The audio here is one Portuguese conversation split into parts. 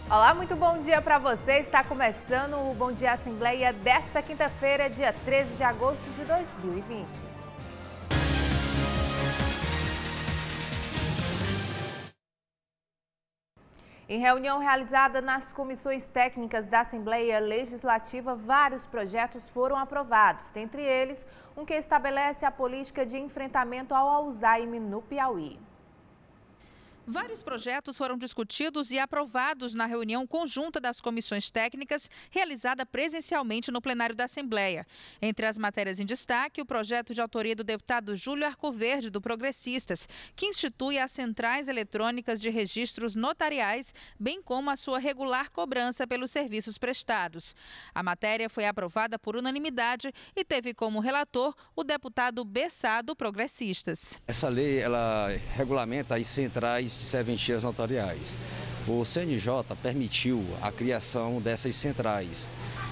Olá, muito bom dia para você. Está começando o Bom Dia Assembleia desta quinta-feira, dia 13 de agosto de 2020. Em reunião realizada nas comissões técnicas da Assembleia Legislativa, vários projetos foram aprovados, dentre eles um que estabelece a política de enfrentamento ao Alzheimer no Piauí. Vários projetos foram discutidos e aprovados na reunião conjunta das comissões técnicas, realizada presencialmente no plenário da Assembleia. Entre as matérias em destaque, o projeto de autoria do deputado Júlio Arcoverde, do Progressistas, que institui as centrais eletrônicas de registros notariais, bem como a sua regular cobrança pelos serviços prestados. A matéria foi aprovada por unanimidade e teve como relator o deputado Bessá, do Progressistas. Essa lei, ela regulamenta as centrais de serventias notariais. O CNJ permitiu a criação dessas centrais.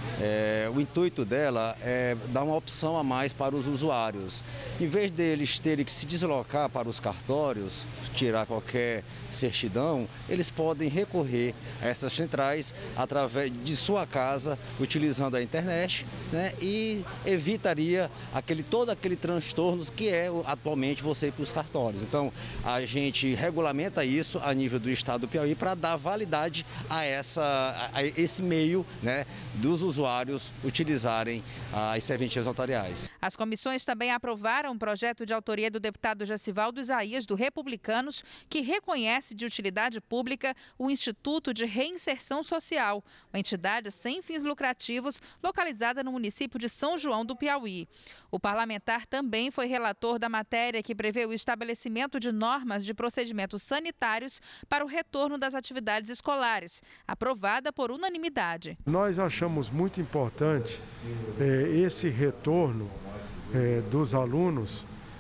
O intuito dela é dar uma opção a mais para os usuários. Em vez deles terem que se deslocar para os cartórios, tirar qualquer certidão, eles podem recorrer a essas centrais através de sua casa, utilizando a internet, né? E evitaria todo aquele transtorno que é atualmente você ir para os cartórios. Então, a gente regulamenta isso a nível do estado do Piauí para dar validade a esse meio, né, dos usuários utilizarem as serventias notariais. As comissões também aprovaram um projeto de autoria do deputado Gessivaldo Isaías, do Republicanos, que reconhece de utilidade pública o Instituto de Reinserção Social, uma entidade sem fins lucrativos localizada no município de São João do Piauí. O parlamentar também foi relator da matéria que prevê o estabelecimento de normas de procedimentos sanitários para o retorno das atividades escolares, aprovada por unanimidade. Nós achamos muito importante esse retorno dos alunos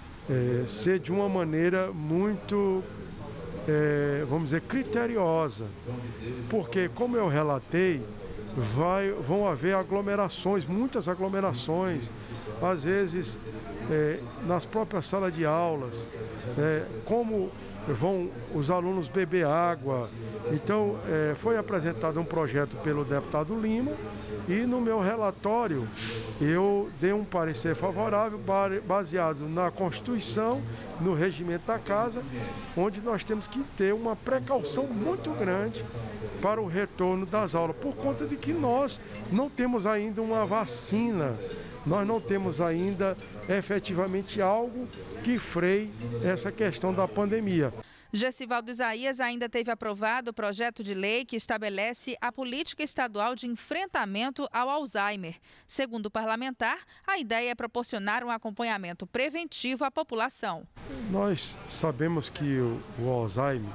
ser de uma maneira muito, vamos dizer, criteriosa, porque, como eu relatei, vão haver aglomerações, muitas aglomerações, às vezes nas próprias salas de aulas, como vão os alunos beber água. Então, foi apresentado um projeto pelo deputado Lima e no meu relatório eu dei um parecer favorável baseado na Constituição, no regimento da casa, onde nós temos que ter uma precaução muito grande para o retorno das aulas, por conta de que nós não temos ainda uma vacina, nós não temos ainda efetivamente algo que freie essa questão da pandemia. Gessivaldo Isaías ainda teve aprovado o projeto de lei que estabelece a política estadual de enfrentamento ao Alzheimer. Segundo o parlamentar, a ideia é proporcionar um acompanhamento preventivo à população. Nós sabemos que o Alzheimer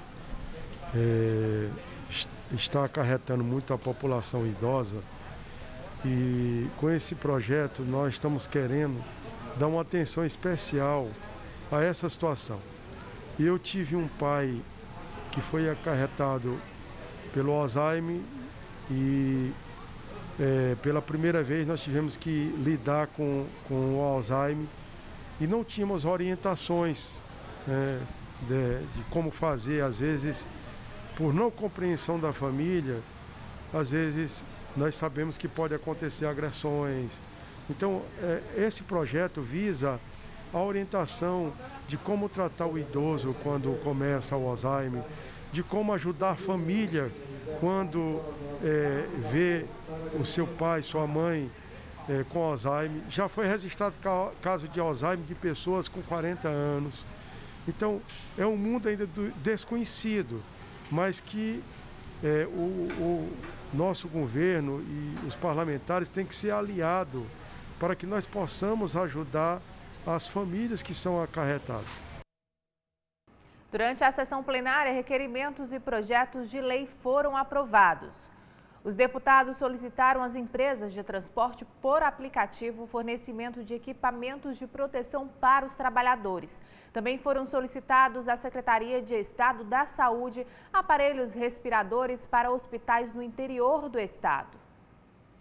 está acarretando muito a população idosa e com esse projeto nós estamos querendo dar uma atenção especial a essa situação. Eu tive um pai que foi acarretado pelo Alzheimer e pela primeira vez nós tivemos que lidar com o Alzheimer e não tínhamos orientações de como fazer. Às vezes, por não compreensão da família, às vezes nós sabemos que pode acontecer agressões. Então, esse projeto visa a orientação de como tratar o idoso quando começa o Alzheimer, de como ajudar a família quando vê o seu pai, sua mãe com Alzheimer. Já foi registrado caso de Alzheimer de pessoas com 40 anos. Então, é um mundo ainda desconhecido, mas que o nosso governo e os parlamentares têm que ser aliados para que nós possamos ajudar as famílias que são acarretadas. Durante a sessão plenária, requerimentos e projetos de lei foram aprovados. Os deputados solicitaram às empresas de transporte por aplicativo o fornecimento de equipamentos de proteção para os trabalhadores. Também foram solicitados à Secretaria de Estado da Saúde aparelhos respiradores para hospitais no interior do estado.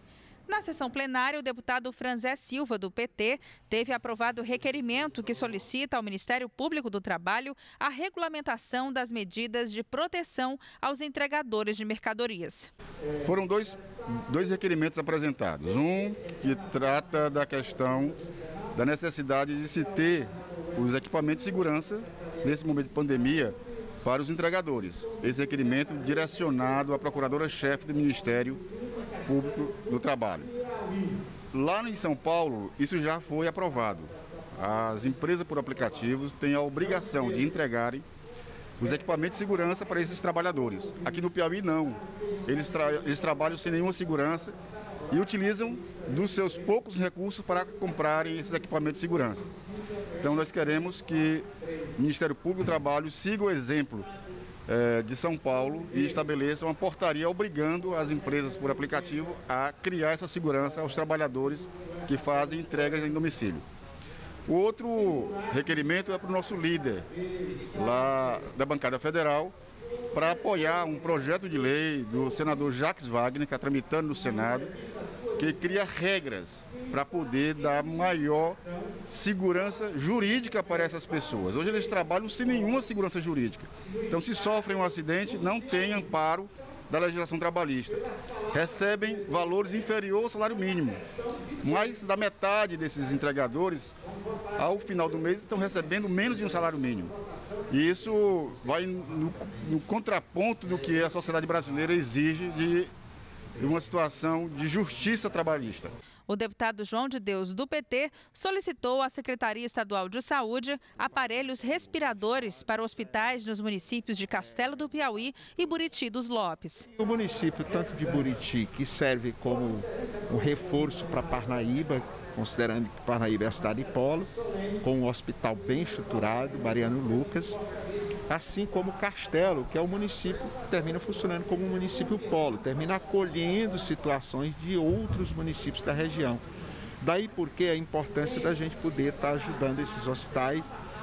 Na sessão plenária, o deputado Franzé Silva, do PT, teve aprovado o requerimento que solicita ao Ministério Público do Trabalho a regulamentação das medidas de proteção aos entregadores de mercadorias. Foram dois requerimentos apresentados. Um que trata da questão da necessidade de se ter os equipamentos de segurança nesse momento de pandemia para os entregadores. Esse requerimento direcionado à procuradora-chefe do Ministério Público do Trabalho. Lá em São Paulo, isso já foi aprovado. As empresas por aplicativos têm a obrigação de entregarem os equipamentos de segurança para esses trabalhadores. Aqui no Piauí, não. Eles trabalham sem nenhuma segurança e utilizam dos seus poucos recursos para comprarem esses equipamentos de segurança. Então, nós queremos que o Ministério Público do Trabalho siga o exemplo de São Paulo e estabeleça uma portaria obrigando as empresas por aplicativo a criar essa segurança aos trabalhadores que fazem entregas em domicílio. O outro requerimento é para o nosso líder lá da bancada federal para apoiar um projeto de lei do senador Jacques Wagner, que está tramitando no Senado, que cria regras para poder dar maior segurança jurídica para essas pessoas. Hoje eles trabalham sem nenhuma segurança jurídica. Então, se sofrem um acidente, não tem amparo da legislação trabalhista. Recebem valores inferiores ao salário mínimo. Mais da metade desses entregadores, ao final do mês, estão recebendo menos de um salário mínimo. E isso vai no contraponto do que a sociedade brasileira exige de uma situação de justiça trabalhista. O deputado João de Deus, do PT, solicitou à Secretaria Estadual de Saúde aparelhos respiradores para hospitais nos municípios de Castelo do Piauí e Buriti dos Lopes. O município, tanto de Buriti, que serve como um reforço para Parnaíba, considerando que Parnaíba é a cidade polo, com um hospital bem estruturado, Mariano Lucas, assim como Castelo, que é o município que termina funcionando como um município polo, termina acolhendo situações de outros municípios da região. Daí porque a importância da gente poder estar ajudando esses hospitais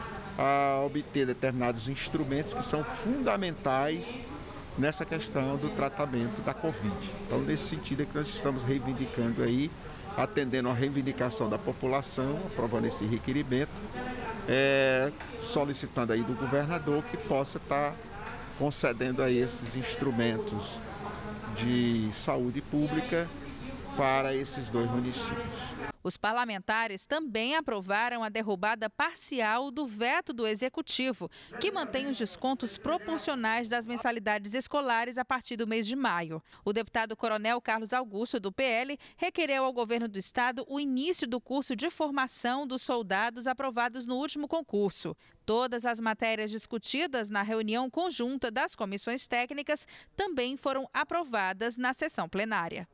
a obter determinados instrumentos que são fundamentais nessa questão do tratamento da Covid. Então, nesse sentido é que nós estamos reivindicando aí, atendendo a reivindicação da população, aprovando esse requerimento, solicitando aí do governador que possa estar concedendo aí esses instrumentos de saúde pública para esses dois municípios. Os parlamentares também aprovaram a derrubada parcial do veto do Executivo, que mantém os descontos proporcionais das mensalidades escolares a partir do mês de maio. O deputado Coronel Carlos Augusto, do PL, requereu ao governo do estado o início do curso de formação dos soldados aprovados no último concurso. Todas as matérias discutidas na reunião conjunta das comissões técnicas também foram aprovadas na sessão plenária.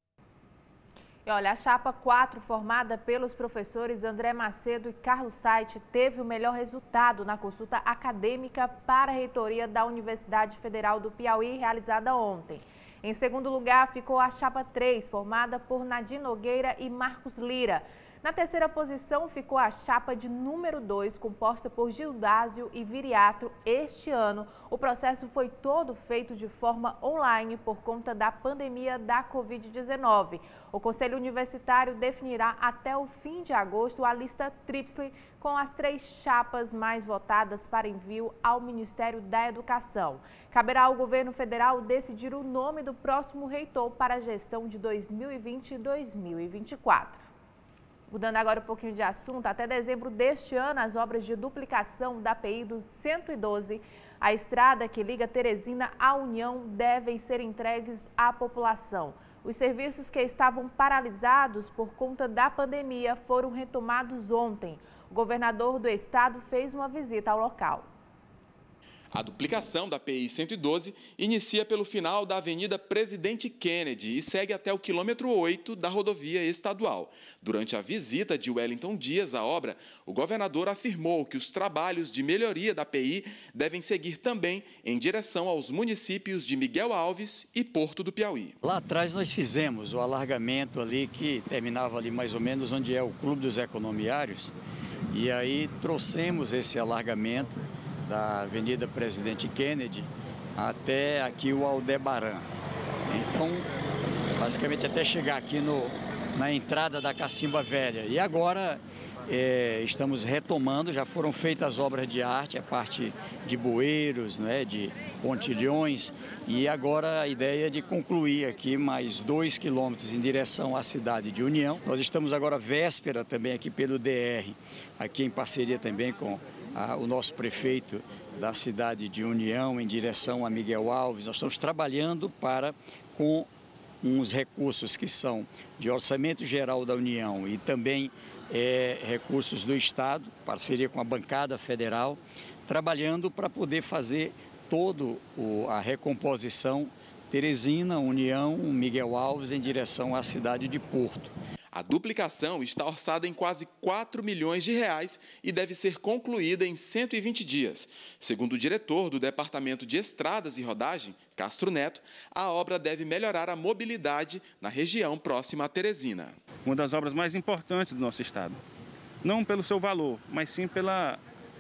E olha, a chapa 4, formada pelos professores André Macedo e Carlos Saite, teve o melhor resultado na consulta acadêmica para a reitoria da Universidade Federal do Piauí, realizada ontem. Em segundo lugar, ficou a chapa 3, formada por Nadir Nogueira e Marcos Lira. Na terceira posição ficou a chapa de número 2, composta por Gildásio e Viriato. Este ano, o processo foi todo feito de forma online por conta da pandemia da Covid-19. O Conselho Universitário definirá até o fim de agosto a lista tríplice com as 3 chapas mais votadas para envio ao Ministério da Educação. Caberá ao governo federal decidir o nome do próximo reitor para a gestão de 2020 e 2024. Mudando agora um pouquinho de assunto, até dezembro deste ano, as obras de duplicação da PI do 112, a estrada que liga Teresina à União, devem ser entregues à população. Os serviços que estavam paralisados por conta da pandemia foram retomados ontem. O governador do estado fez uma visita ao local. A duplicação da PI 112 inicia pelo final da Avenida Presidente Kennedy e segue até o quilômetro 8 da rodovia estadual. Durante a visita de Wellington Dias à obra, o governador afirmou que os trabalhos de melhoria da PI devem seguir também em direção aos municípios de Miguel Alves e Porto do Piauí. Lá atrás nós fizemos o alargamento ali que terminava ali mais ou menos onde é o Clube dos Economiários e aí trouxemos esse alargamento da Avenida Presidente Kennedy até aqui o Aldebaran. Então, basicamente até chegar aqui no na entrada da Cacimba Velha. E agora estamos retomando, já foram feitas obras de arte, a parte de bueiros, né, de pontilhões, e agora a ideia é de concluir aqui mais 2 quilômetros em direção à cidade de União. Nós estamos agora véspera também aqui pelo DR, aqui em parceria também com o nosso prefeito da cidade de União, em direção a Miguel Alves. Nós estamos trabalhando com uns recursos que são de Orçamento Geral da União e também recursos do Estado, parceria com a bancada federal, trabalhando para poder fazer toda a recomposição Teresina, União, Miguel Alves em direção à cidade de Porto. A duplicação está orçada em quase 4 milhões de reais e deve ser concluída em 120 dias. Segundo o diretor do Departamento de Estradas e Rodagem, Castro Neto, a obra deve melhorar a mobilidade na região próxima a Teresina. Uma das obras mais importantes do nosso estado. Não pelo seu valor, mas sim pela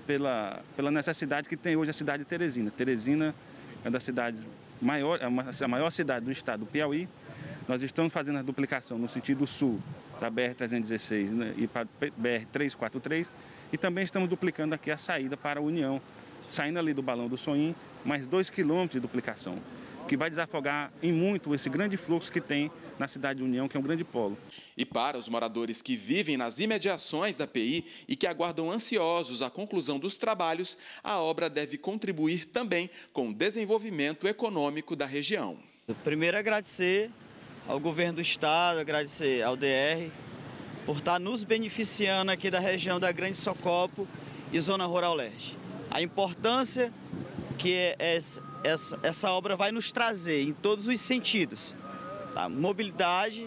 necessidade que tem hoje a cidade de Teresina. Teresina é uma das cidades maiores, a maior cidade do estado do Piauí. Nós estamos fazendo a duplicação no sentido sul da BR-316, né, e para a BR-343, e também estamos duplicando aqui a saída para a União, saindo ali do Balão do Sonim, mais 2 quilômetros de duplicação, que vai desafogar em muito esse grande fluxo que tem na cidade de União, que é um grande polo. E para os moradores que vivem nas imediações da PI e que aguardam ansiosos a conclusão dos trabalhos, a obra deve contribuir também com o desenvolvimento econômico da região. Primeiro, agradecer ao governo do estado, agradecer ao DR por estar nos beneficiando aqui da região da Grande Socopo e Zona Rural Leste. A importância que essa obra vai nos trazer em todos os sentidos, tá? Mobilidade,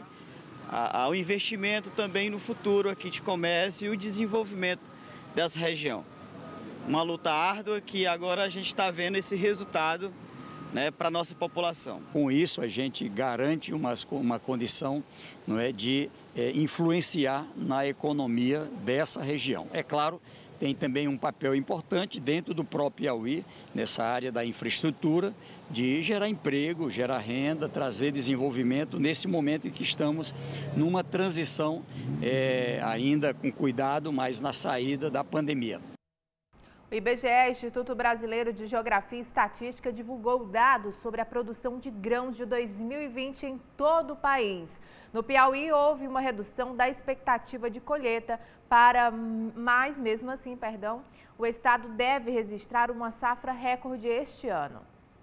ao investimento também no futuro aqui de comércio e o desenvolvimento dessa região. Uma luta árdua que agora a gente está vendo esse resultado, né, para a nossa população. Com isso, a gente garante uma condição, não é, de influenciar na economia dessa região. É claro, tem também um papel importante dentro do próprio Piauí, nessa área da infraestrutura, de gerar emprego, gerar renda, trazer desenvolvimento nesse momento em que estamos numa transição, ainda com cuidado, mas na saída da pandemia. O IBGE, Instituto Brasileiro de Geografia e Estatística, divulgou dados sobre a produção de grãos de 2020 em todo o país. No Piauí, houve uma redução da expectativa de colheita, mas mesmo assim, o estado deve registrar uma safra recorde este ano.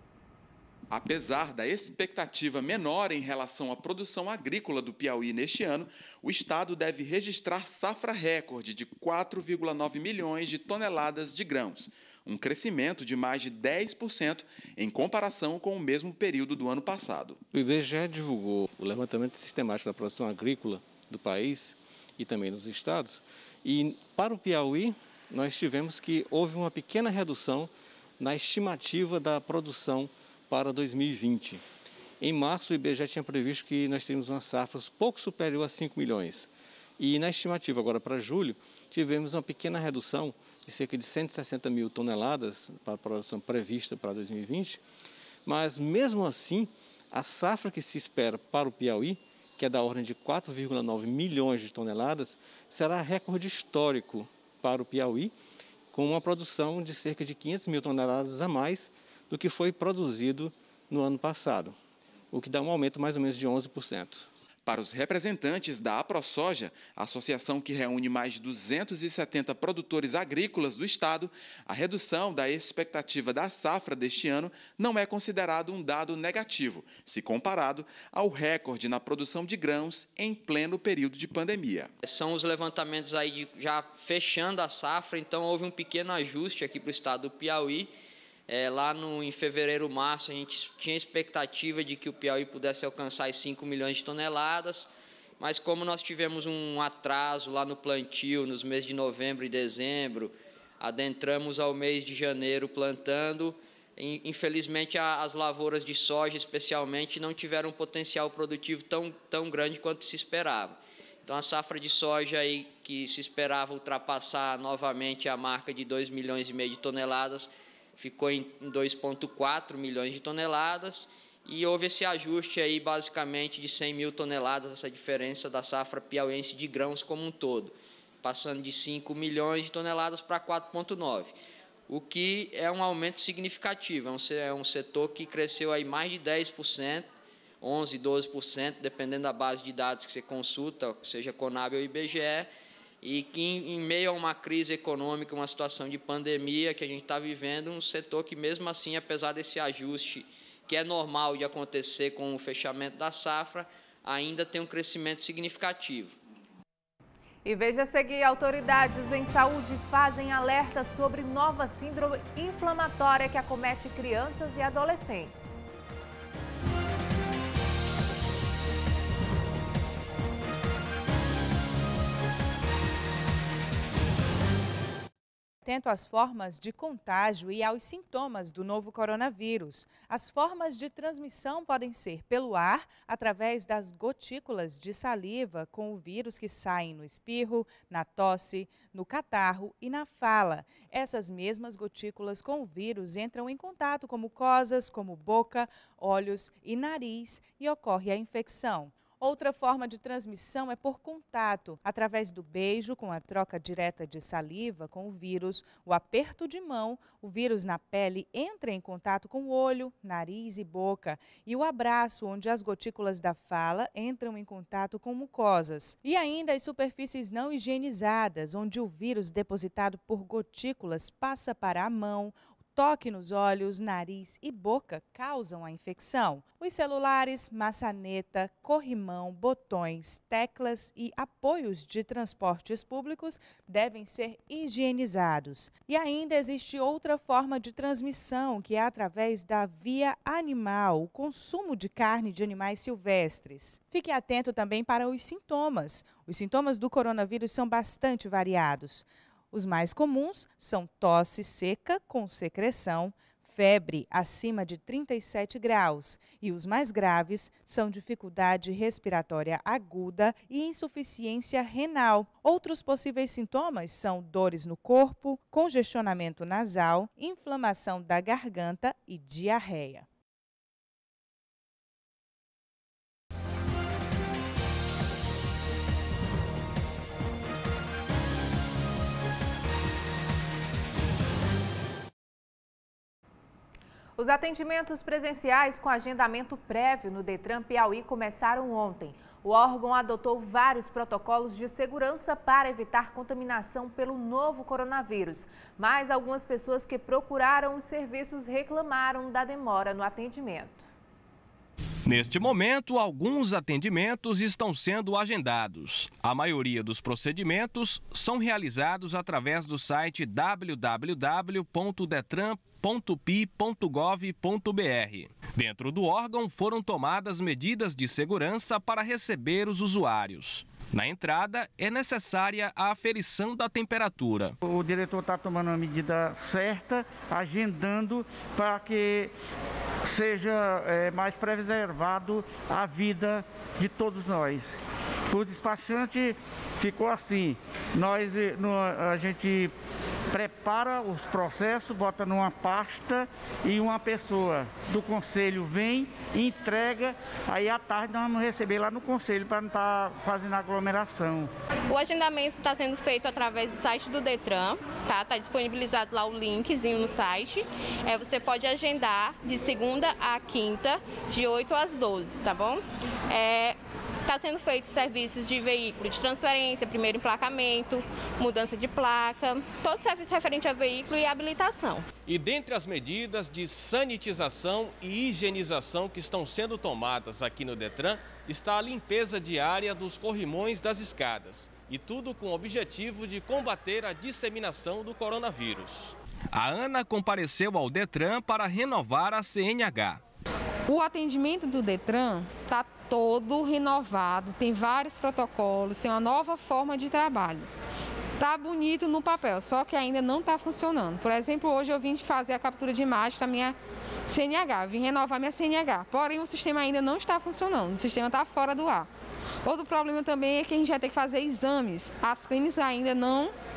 Apesar da expectativa menor em relação à produção agrícola do Piauí neste ano, o estado deve registrar safra recorde de 4,9 milhões de toneladas de grãos, um crescimento de mais de 10% em comparação com o mesmo período do ano passado. O IBGE divulgou o levantamento sistemático da produção agrícola do país e também dos estados, e para o Piauí nós tivemos que houve uma pequena redução na estimativa da produção para 2020. Em março, o IBGE tinha previsto que nós teríamos uma safra pouco superior a 5 milhões. E na estimativa agora para julho, tivemos uma pequena redução de cerca de 160 mil toneladas para a produção prevista para 2020. Mas, mesmo assim, a safra que se espera para o Piauí, que é da ordem de 4,9 milhões de toneladas, será recorde histórico para o Piauí, com uma produção de cerca de 500 mil toneladas a mais do que foi produzido no ano passado, o que dá um aumento mais ou menos de 11%. Para os representantes da AproSoja, a associação que reúne mais de 270 produtores agrícolas do estado, a redução da expectativa da safra deste ano não é considerado um dado negativo, se comparado ao recorde na produção de grãos em pleno período de pandemia. São os levantamentos aí já fechando a safra, então houve um pequeno ajuste aqui para o estado do Piauí. Em fevereiro, março, a gente tinha expectativa de que o Piauí pudesse alcançar as 5 milhões de toneladas, mas como nós tivemos um atraso lá no plantio, nos meses de novembro e dezembro, adentramos ao mês de janeiro plantando, infelizmente as lavouras de soja, especialmente, não tiveram um potencial produtivo tão grande quanto se esperava. Então, a safra de soja aí, que se esperava ultrapassar novamente a marca de 2,5 milhões de toneladas, ficou em 2,4 milhões de toneladas e houve esse ajuste aí basicamente de 100 mil toneladas, essa diferença da safra piauiense de grãos como um todo, passando de 5 milhões de toneladas para 4,9, o que é um aumento significativo, é um setor que cresceu aí mais de 10%, 11%, 12%, dependendo da base de dados que você consulta, seja Conab ou IBGE, e que em meio a uma crise econômica, uma situação de pandemia que a gente está vivendo, um setor que mesmo assim, apesar desse ajuste que é normal de acontecer com o fechamento da safra, ainda tem um crescimento significativo. E veja a seguir, autoridades em saúde fazem alerta sobre nova síndrome inflamatória que acomete crianças e adolescentes. Atento às formas de contágio e aos sintomas do novo coronavírus. As formas de transmissão podem ser pelo ar, através das gotículas de saliva com o vírus que saem no espirro, na tosse, no catarro e na fala. Essas mesmas gotículas com o vírus entram em contato com mucosas, como boca, olhos e nariz, e ocorre a infecção. Outra forma de transmissão é por contato, através do beijo com a troca direta de saliva com o vírus, o aperto de mão, o vírus na pele entra em contato com o olho, nariz e boca, e o abraço, onde as gotículas da fala entram em contato com mucosas. E ainda as superfícies não higienizadas, onde o vírus depositado por gotículas passa para a mão, toque nos olhos, nariz e boca causam a infecção. Os celulares, maçaneta, corrimão, botões, teclas e apoios de transportes públicos devem ser higienizados. E ainda existe outra forma de transmissão, que é através da via animal, o consumo de carne de animais silvestres. Fique atento também para os sintomas. Os sintomas do coronavírus são bastante variados. Os mais comuns são tosse seca com secreção, febre acima de 37 graus e os mais graves são dificuldade respiratória aguda e insuficiência renal. Outros possíveis sintomas são dores no corpo, congestionamento nasal, inflamação da garganta e diarreia. Os atendimentos presenciais com agendamento prévio no Detran Piauí começaram ontem. O órgão adotou vários protocolos de segurança para evitar contaminação pelo novo coronavírus. Mas algumas pessoas que procuraram os serviços reclamaram da demora no atendimento. Neste momento, alguns atendimentos estão sendo agendados. A maioria dos procedimentos são realizados através do site www.detran.pi.gov.br. Dentro do órgão foram tomadas medidas de segurança para receber os usuários. Na entrada, é necessária a aferição da temperatura. O diretor está tomando a medida certa, agendando para que seja mais preservado a vida de todos nós. O despachante ficou assim, a gente prepara os processos, bota numa pasta e uma pessoa do conselho vem, entrega, aí à tarde nós vamos receber lá no conselho para não estar fazendo aglomeração. O agendamento está sendo feito através do site do Detran, tá? Está disponibilizado lá o linkzinho no site. Você pode agendar de segunda a quinta, de 8 às 12, tá bom? Está sendo feito serviços de veículo de transferência, primeiro emplacamento, mudança de placa, todo serviço referente a veículo e habilitação. E dentre as medidas de sanitização e higienização que estão sendo tomadas aqui no Detran, está a limpeza diária dos corrimões das escadas. E tudo com o objetivo de combater a disseminação do coronavírus. A Ana compareceu ao Detran para renovar a CNH. O atendimento do Detran está todo renovado, tem vários protocolos, tem uma nova forma de trabalho. Está bonito no papel, só que ainda não está funcionando. Por exemplo, hoje eu vim fazer a captura de imagem da minha CNH, vim renovar minha CNH, porém o sistema ainda não está funcionando, o sistema está fora do ar. Outro problema também é que a gente vai ter que fazer exames, as clínicas ainda não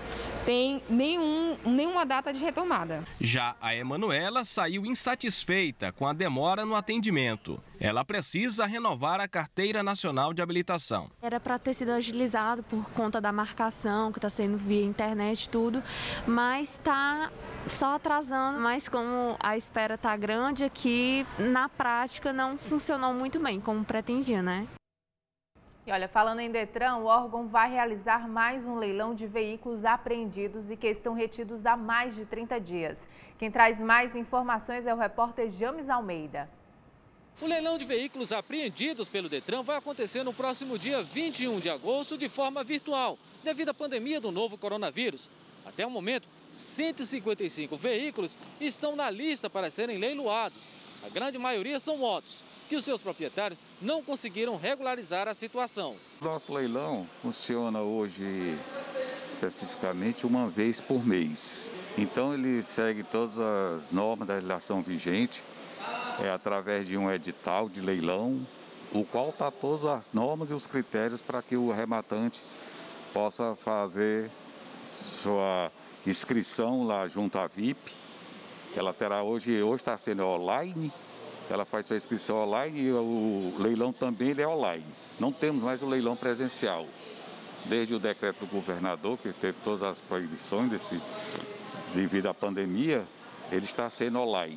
tem nenhuma data de retomada. Já a Emanuela saiu insatisfeita com a demora no atendimento. Ela precisa renovar a Carteira Nacional de Habilitação. Era para ter sido agilizado por conta da marcação, que está sendo via internet e tudo, mas está só atrasando. Mas como a espera está grande aqui, na prática não funcionou muito bem, como pretendia, né? E olha, falando em Detran, o órgão vai realizar mais um leilão de veículos apreendidos e que estão retidos há mais de 30 dias. Quem traz mais informações é o repórter James Almeida. O leilão de veículos apreendidos pelo Detran vai acontecer no próximo dia 21 de agosto de forma virtual, devido à pandemia do novo coronavírus. Até o momento, 155 veículos estão na lista para serem leiloados. A grande maioria são motos, que os seus proprietários não conseguiram regularizar a situação. Nosso leilão funciona hoje especificamente uma vez por mês. Então ele segue todas as normas da legislação vigente, através de um edital de leilão, o qual está todas as normas e os critérios para que o arrematante possa fazer sua inscrição lá junto à VIP. Ela terá hoje está sendo online, ela faz sua inscrição online e o leilão também é online. Não temos mais o leilão presencial. Desde o decreto do governador, que teve todas as proibições devido à pandemia, ele está sendo online.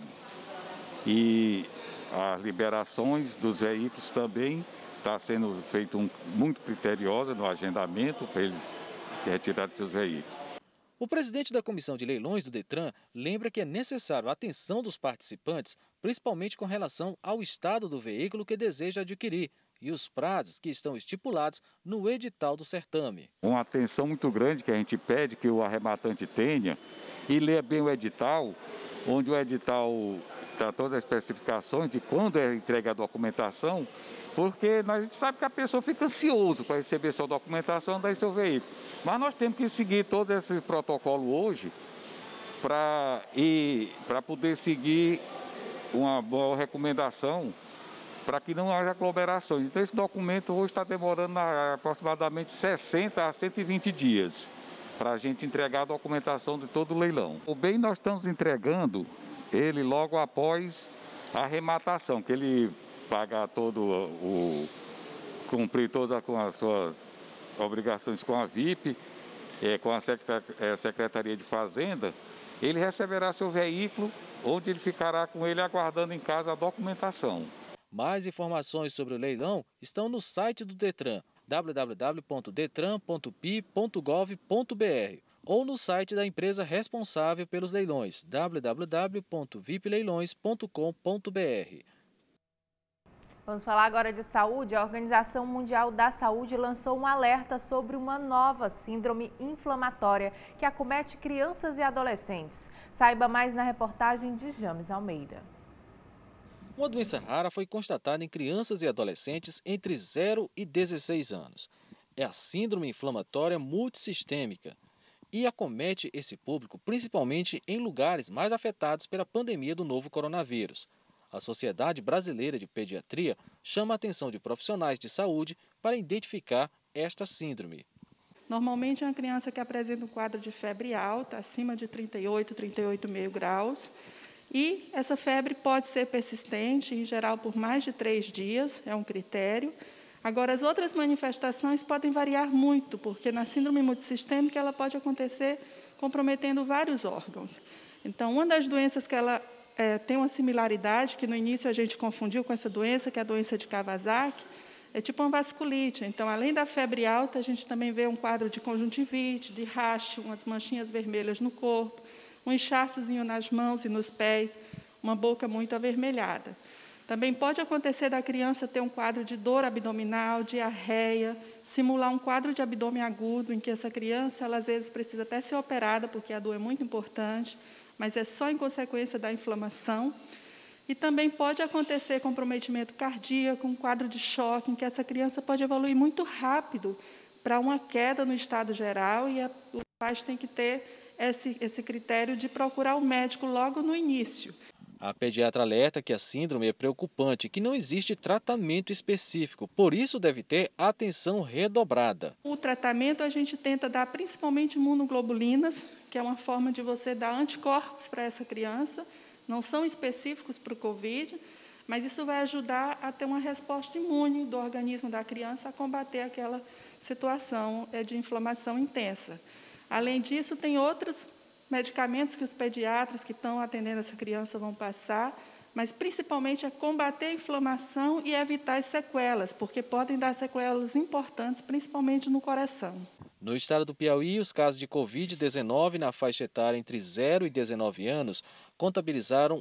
E as liberações dos veículos também está sendo feito muito criteriosa no agendamento para eles retirarem seus veículos. O presidente da Comissão de Leilões do Detran lembra que é necessário a atenção dos participantes, principalmente com relação ao estado do veículo que deseja adquirir e os prazos que estão estipulados no edital do certame. Uma atenção muito grande que a gente pede que o arrematante tenha e leia bem o edital, onde o edital dá todas as especificações de quando é entregue a documentação, porque a gente sabe que a pessoa fica ansiosa para receber sua documentação e seu veículo. Mas nós temos que seguir todo esse protocolo hoje para poder seguir uma boa recomendação para que não haja aglomerações. Então esse documento hoje está demorando aproximadamente 60 a 120 dias para a gente entregar a documentação de todo o leilão. O bem nós estamos entregando ele logo após a arrematação, que ele pagar cumprir todas com as suas obrigações com a VIP, com a Secretaria de Fazenda, ele receberá seu veículo, onde ele ficará com ele aguardando em casa a documentação. Mais informações sobre o leilão estão no site do Detran, www.detran.pi.gov.br, ou no site da empresa responsável pelos leilões, www.vipleilões.com.br. Vamos falar agora de saúde. A Organização Mundial da Saúde lançou um alerta sobre uma nova síndrome inflamatória que acomete crianças e adolescentes. Saiba mais na reportagem de James Almeida. Uma doença rara foi constatada em crianças e adolescentes entre 0 e 16 anos. É a síndrome inflamatória multissistêmica e acomete esse público principalmente em lugares mais afetados pela pandemia do novo coronavírus. A Sociedade Brasileira de Pediatria chama a atenção de profissionais de saúde para identificar esta síndrome. Normalmente é uma criança que apresenta um quadro de febre alta, acima de 38,5 graus. E essa febre pode ser persistente, em geral por mais de 3 dias, é um critério. Agora, as outras manifestações podem variar muito, porque na síndrome multissistêmica ela pode acontecer comprometendo vários órgãos. Então, uma das doenças que ela tem uma similaridade, que no início a gente confundiu com essa doença, que é a doença de Kawasaki, é tipo uma vasculite. Então, além da febre alta, a gente também vê um quadro de conjuntivite, de rash, umas manchinhas vermelhas no corpo, um inchaçozinho nas mãos e nos pés, uma boca muito avermelhada. Também pode acontecer da criança ter um quadro de dor abdominal, diarreia, simular um quadro de abdômen agudo, em que essa criança, ela, às vezes, precisa até ser operada, porque a dor é muito importante, mas é só em consequência da inflamação. E também pode acontecer comprometimento cardíaco, um quadro de choque, em que essa criança pode evoluir muito rápido para uma queda no estado geral, e os pais têm que ter esse critério de procurar o médico logo no início. A pediatra alerta que a síndrome é preocupante e que não existe tratamento específico, por isso deve ter atenção redobrada. O tratamento a gente tenta dar principalmente imunoglobulinas, que é uma forma de você dar anticorpos para essa criança, não são específicos para o Covid, mas isso vai ajudar a ter uma resposta imune do organismo da criança a combater aquela situação de inflamação intensa. Além disso, tem outros medicamentos que os pediatras que estão atendendo essa criança vão passar, mas principalmente é combater a inflamação e evitar as sequelas, porque podem dar sequelas importantes, principalmente no coração. No estado do Piauí, os casos de Covid-19 na faixa etária entre 0 e 19 anos contabilizaram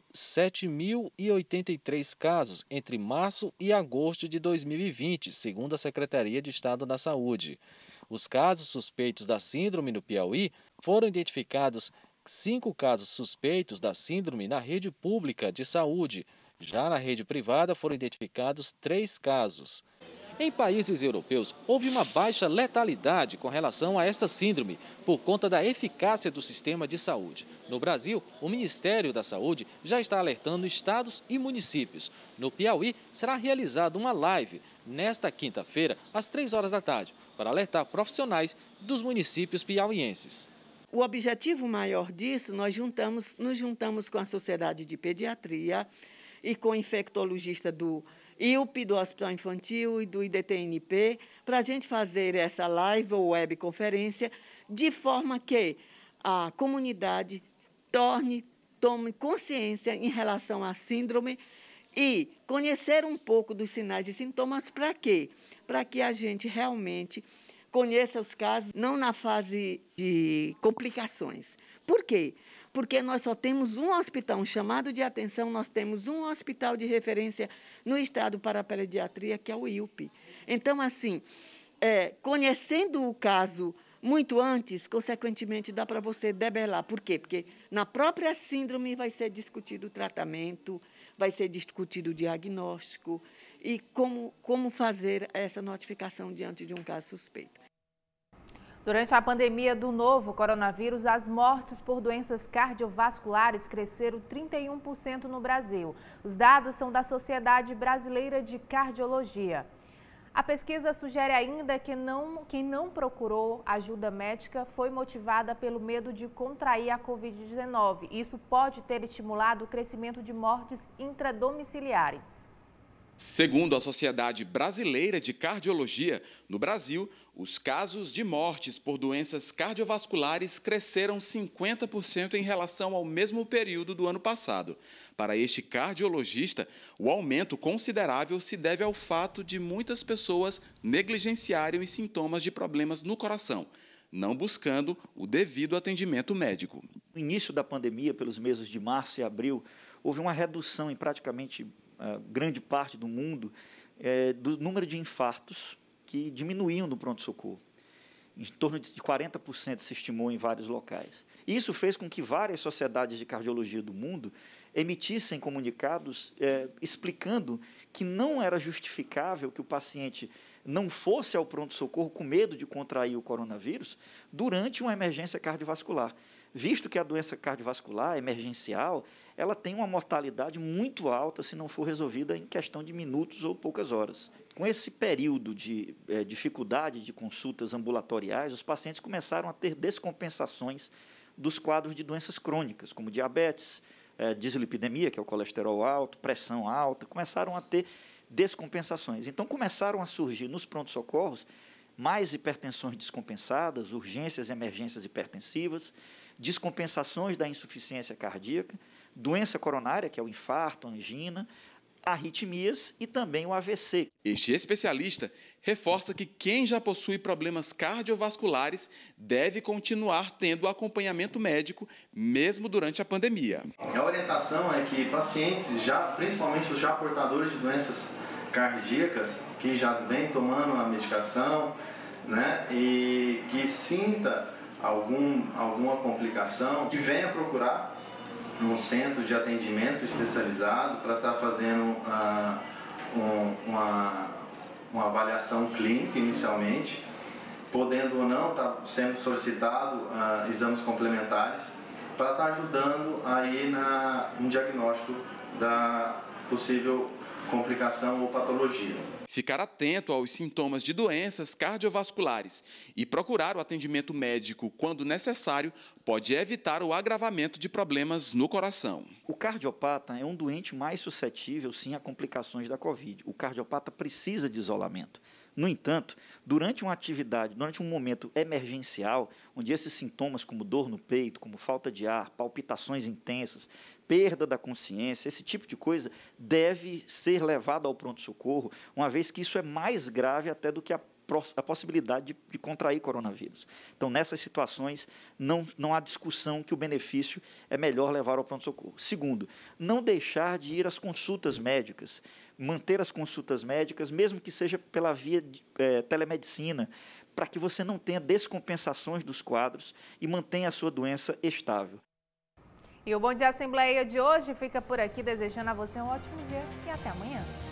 7.083 casos entre março e agosto de 2020, segundo a Secretaria de Estado da Saúde. Os casos suspeitos da síndrome no Piauí foram identificados 5 casos suspeitos da síndrome na rede pública de saúde. Já na rede privada foram identificados 3 casos. Em países europeus, houve uma baixa letalidade com relação a essa síndrome, por conta da eficácia do sistema de saúde. No Brasil, o Ministério da Saúde já está alertando estados e municípios. No Piauí, será realizada uma live nesta quinta-feira, às 3 horas da tarde, para alertar profissionais dos municípios piauienses. O objetivo maior disso, nos juntamos com a Sociedade de Pediatria e com o infectologista do IUP, do Hospital Infantil e do IDTNP, para a gente fazer essa live ou webconferência, de forma que a comunidade tome consciência em relação à síndrome e conhecer um pouco dos sinais e sintomas. Para quê? Para que a gente realmente conheça os casos, não na fase de complicações. Por quê? Porque nós só temos um hospital, um chamado de atenção, nós temos um hospital de referência no estado para a pediatria, que é o IUP. Então, assim, conhecendo o caso muito antes, consequentemente, dá para você debelar. Por quê? Porque na própria síndrome vai ser discutido o tratamento, vai ser discutido o diagnóstico e como fazer essa notificação diante de um caso suspeito. Durante a pandemia do novo coronavírus, as mortes por doenças cardiovasculares cresceram 31% no Brasil. Os dados são da Sociedade Brasileira de Cardiologia. A pesquisa sugere ainda que quem não procurou ajuda médica foi motivada pelo medo de contrair a Covid-19. Isso pode ter estimulado o crescimento de mortes intradomiciliares. Segundo a Sociedade Brasileira de Cardiologia, no Brasil, os casos de mortes por doenças cardiovasculares cresceram 50% em relação ao mesmo período do ano passado. Para este cardiologista, o aumento considerável se deve ao fato de muitas pessoas negligenciarem os sintomas de problemas no coração, não buscando o devido atendimento médico. No início da pandemia, pelos meses de março e abril, houve uma redução em praticamente grande parte do mundo do número de infartos que diminuíam no pronto-socorro. Em torno de 40% se estimou em vários locais. Isso fez com que várias sociedades de cardiologia do mundo emitissem comunicados explicando que não era justificável que o paciente não fosse ao pronto-socorro com medo de contrair o coronavírus durante uma emergência cardiovascular, visto que a doença cardiovascular emergencial ela tem uma mortalidade muito alta se não for resolvida em questão de minutos ou poucas horas. Com esse período de dificuldade de consultas ambulatoriais, os pacientes começaram a ter descompensações dos quadros de doenças crônicas, como diabetes, dislipidemia, que é o colesterol alto, pressão alta, começaram a ter descompensações. Então, começaram a surgir nos pronto-socorros mais hipertensões descompensadas, urgências e emergências hipertensivas, descompensações da insuficiência cardíaca, doença coronária, que é o infarto, a angina, arritmias e também o AVC. Este especialista reforça que quem já possui problemas cardiovasculares deve continuar tendo acompanhamento médico, mesmo durante a pandemia. A orientação é que pacientes, principalmente os já portadores de doenças cardíacas, que já vêm tomando a medicação, né, e que sinta alguma complicação, que venha procurar um centro de atendimento especializado para estar fazendo uma avaliação clínica inicialmente, podendo ou não estar sendo solicitado exames complementares para estar ajudando aí no diagnóstico da possível complicação ou patologia. Ficar atento aos sintomas de doenças cardiovasculares e procurar o atendimento médico quando necessário pode evitar o agravamento de problemas no coração. O cardiopata é um doente mais suscetível, sim, a complicações da Covid. O cardiopata precisa de isolamento. No entanto, durante uma atividade, durante um momento emergencial, onde esses sintomas como dor no peito, como falta de ar, palpitações intensas, perda da consciência, esse tipo de coisa deve ser levado ao pronto-socorro, uma vez que isso é mais grave até do que a possibilidade de contrair coronavírus. Então, nessas situações, não há discussão que o benefício é melhor levar ao pronto-socorro. Segundo, não deixar de ir às consultas médicas, manter as consultas médicas, mesmo que seja pela via de telemedicina, para que você não tenha descompensações dos quadros e mantenha a sua doença estável. E o Bom Dia Assembleia de hoje fica por aqui, desejando a você um ótimo dia e até amanhã.